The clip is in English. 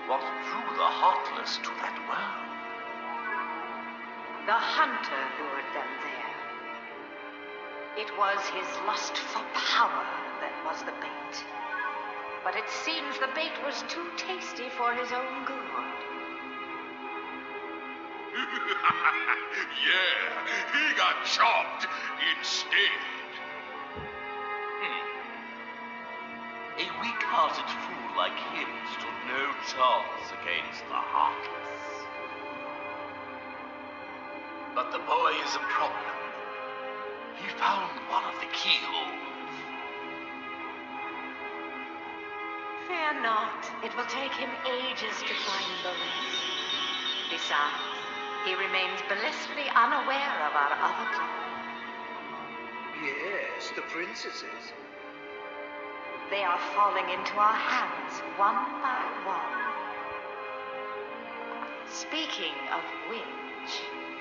What drew the Heartless to that world? The hunter lured them there. It was his lust for power that was the bait. But it seems the bait was too tasty for his own good. Yeah, he got chopped instead. A weak-hearted fool like him stood no chance against the Heartless. But the boy is a problem. He found one of the keyholes. Fear not. It will take him ages to find the rest. Besides, he remains blissfully unaware of our other plan. Yes, the princesses. They are falling into our hands, one by one. Speaking of which...